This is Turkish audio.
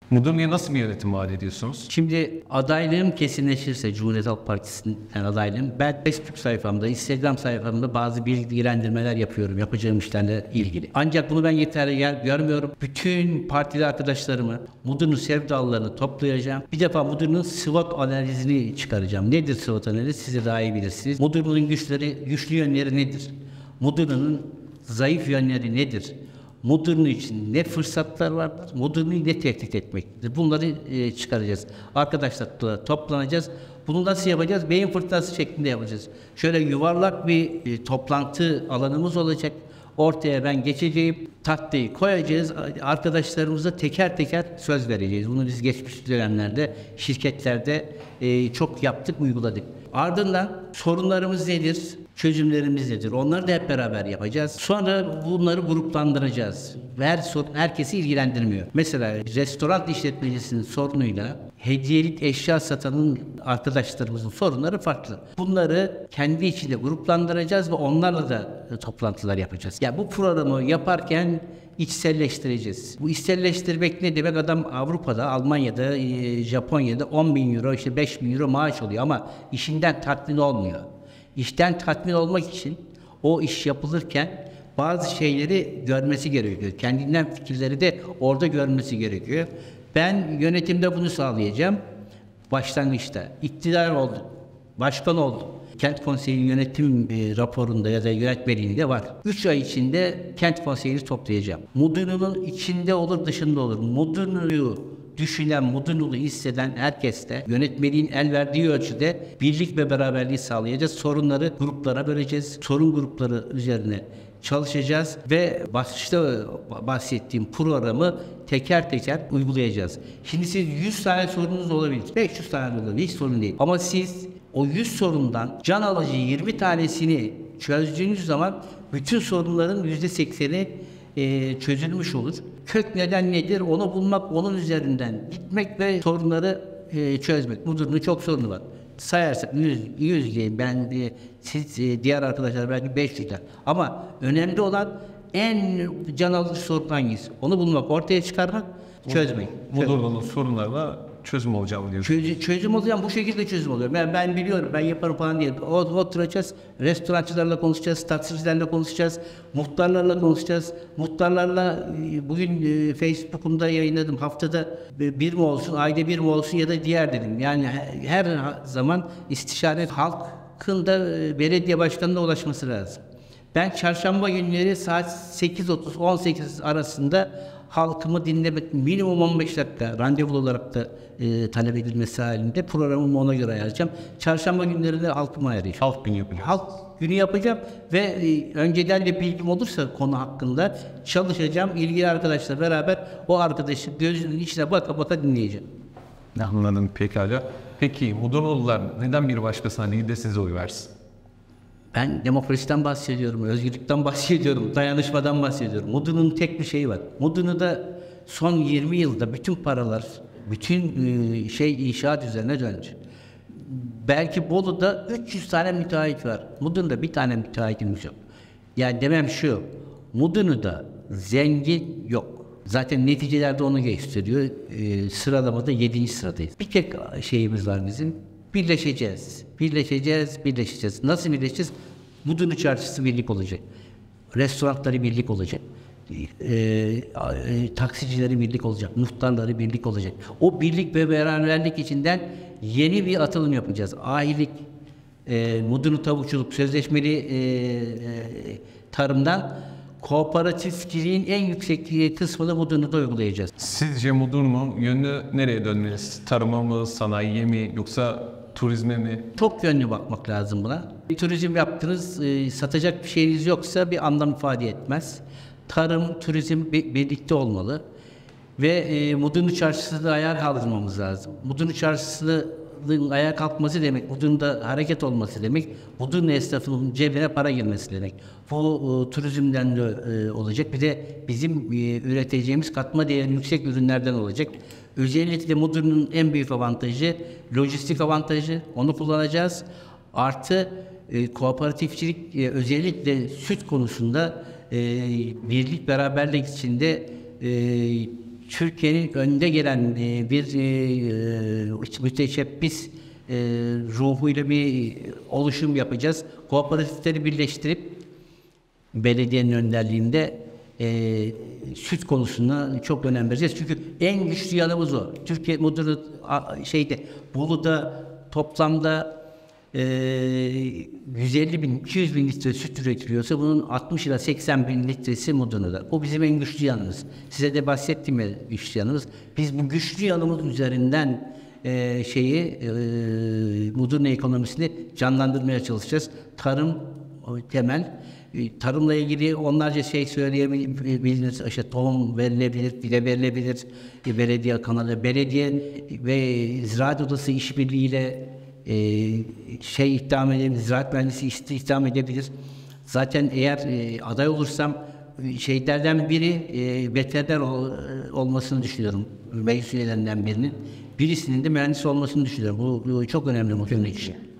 Mudurnu'ya nasıl bir yönetim vaat ediyorsunuz? Şimdi adaylığım kesinleşirse Cumhuriyet Halk Partisi'nden adaylığım, ben Facebook sayfamda, Instagram sayfamda bazı bilgilendirmeler yapıyorum yapacağım işlerle ilgili. Ancak bunu ben yeterli görmüyorum. Bütün partili arkadaşlarımı, Mudurnu sevdalılarını toplayacağım. Bir defa Mudurnu'nun SWOT analizini çıkaracağım. Nedir SWOT analizi? Siz de daha iyi bilirsiniz. Mudurnu'nun güçlü yönleri nedir? Mudurnu'nun zayıf yönleri nedir? Mudurnu için ne fırsatlar vardır, Mudurnu'yu ne tehdit etmektedir. Bunları çıkaracağız. Arkadaşlarla toplanacağız. Bunu nasıl yapacağız? Beyin fırtınası şeklinde yapacağız. Şöyle yuvarlak bir toplantı alanımız olacak. Ortaya ben geçeceğim, tahtayı koyacağız. Arkadaşlarımıza teker teker söz vereceğiz. Bunu biz geçmiş dönemlerde, şirketlerde çok yaptık, uyguladık. Ardından sorunlarımız nedir? Çözümlerimiz nedir? Onları da hep beraber yapacağız. Sonra bunları gruplandıracağız. Her sorun herkesi ilgilendirmiyor. Mesela restoran işletmecisinin sorunuyla hediyelik eşya satanın arkadaşlarımızın sorunları farklı. Bunları kendi içinde gruplandıracağız ve onlarla da toplantılar yapacağız. Ya bu programı yaparken içselleştireceğiz. Bu içselleştirmek ne demek? Adam Avrupa'da, Almanya'da, Japonya'da 10 bin euro, işte 5 bin euro maaş alıyor ama işinden tatmin olmuyor. İşten tatmin olmak için o iş yapılırken bazı şeyleri görmesi gerekiyor. Kendinden fikirleri de orada görmesi gerekiyor. Ben yönetimde bunu sağlayacağım. Başlangıçta iktidar oldum, başkan oldum. Kent Konseyi yönetim raporunda ya da yönetmeliğinde var. 3 ay içinde Kent Konseyi'ni toplayacağım. Mudurnu'nun içinde olur, dışında olur. Mudurnu'yu düşünen, Mudurnu'yu hisseden herkeste yönetmeliğin el verdiği ölçüde birlik ve beraberliği sağlayacağız. Sorunları gruplara böleceğiz. Sorun grupları üzerine çalışacağız ve başta bahsettiğim programı teker teker uygulayacağız. Şimdi siz 100 tane sorunuz olabilir, 500 tane olabilir, hiç sorun değil. Ama siz o 100 sorundan can alıcı 20 tanesini çözdüğünüz zaman bütün sorunların %80'i çözülmüş olur. Kök neden nedir? Onu bulmak, onun üzerinden gitmek ve sorunları çözmek. Mudurnu'nun çok sorunu var. Sayarsak 100 diyeyim ben, siz diğer arkadaşlar belki 500 der. Ama önemli olan en can alıcı sorun hangisi? Onu bulmak, ortaya çıkarmak, çözmek. Mudurnu'nun sorunlarına çözüm olacağım diyorsunuz. Çözüm olacağım, bu şekilde çözüm oluyor. Ben biliyorum, ben yaparım falan diye. Oturacağız, restorançılarla konuşacağız, taksicilerle konuşacağız, muhtarlarla konuşacağız. Muhtarlarla bugün Facebook'umda yayınladım. Haftada bir mi olsun, ayda bir mi olsun ya da diğer dedim. Yani her zaman istişare halkın da belediye başkanına ulaşması lazım. Ben çarşamba günleri saat 8.30-18 arasında halkımı dinlemek, minimum 15 dakika randevulu olarak da talep edilmesi halinde programımı ona göre ayarlayacağım. Çarşamba günleri de halkıma ayarlayacağım. Halk günü yapacağız. Halk günü yapacağım ve önceden de bilgim olursa konu hakkında çalışacağım. İlgili arkadaşla beraber o arkadaşı gözünün içine baka baka dinleyeceğim. Anladım, pekala. Peki Mudurnular neden bir başkasına değil de size oy versin? Ben demokrasiden bahsediyorum, özgürlükten bahsediyorum, dayanışmadan bahsediyorum. Mudurnu'nun tek bir şeyi var. Mudurnu'da son 20 yılda bütün paralar, bütün inşaat üzerine döndü. Belki Bolu'da 300 tane müteahhit var. Mudurnu'da bir tane müteahhitimiz yok. Yani demem şu, Mudurnu'da zengin yok. Zaten neticelerde onu gösteriyor. Sıralamada 7. sıradayız. Bir tek şeyimiz var bizim. Birleşeceğiz. Birleşeceğiz. Nasıl birleşeceğiz? Mudurnu çarşısı birlik olacak. Restoranları birlik olacak. Taksicileri birlik olacak. Muhtarları birlik olacak. O birlik ve beraberlik içinden yeni bir atılım yapacağız. Ahilik, Mudurnu tavukçuluk, sözleşmeli tarımdan kooperatifçiliğin en yüksek kısmını Mudurnu'da uygulayacağız. Sizce Mudurnu yönü nereye dönmeliyiz? Tarıma mı, sanayiye mi, yoksa turizme mi? Çok yönlü bakmak lazım buna. Turizm yaptınız, satacak bir şeyiniz yoksa bir anlam ifade etmez. Tarım, turizm birlikte olmalı. Ve Mudurnu çarşısında ayağa kaldırmamız lazım. Mudurnu çarşısının ayağa kalkması demek, Mudurnu'da hareket olması demek, Mudurnu esnafının cebine para girmesi demek. Bu turizmden de olacak. Bir de bizim üreteceğimiz katma değeri yüksek ürünlerden olacak. Özellikle Mudurnu'nun en büyük avantajı lojistik avantajı. Onu kullanacağız. Artı kooperatifçilik, özellikle süt konusunda birlik beraberlik içinde Türkiye'nin önde gelen bir müteşebbis ruhuyla bir oluşum yapacağız. Kooperatifleri birleştirip belediyenin önderliğinde süt konusuna çok önem vereceğiz. Çünkü en güçlü yanımız o. Türkiye Mudurnu Bolu'da toplamda 150 bin, 200 bin litre süt üretiliyorsa bunun 60 ila 80 bin litresi Mudurnu'da. O bizim en güçlü yanımız. Size de bahsettiğim güçlü yanımız. Biz bu güçlü yanımız üzerinden Mudurnu ekonomisini canlandırmaya çalışacağız. Tarım temel. Tarımla ilgili onlarca şey söyleyebiliriz. İşte tohum verilebilir, fide verilebilir, belediye kanalı, belediye ve ziraat odası işbirliğiyle ihdam edebilir, ziraat mühendisi istihdam edebilir. Zaten eğer aday olursam şeylerden biri veteriner olmasını düşünüyorum. Meclis üyelerinden birinin. Birisinin de mühendis olmasını düşünüyorum. Bu çok önemli muhtemelen için.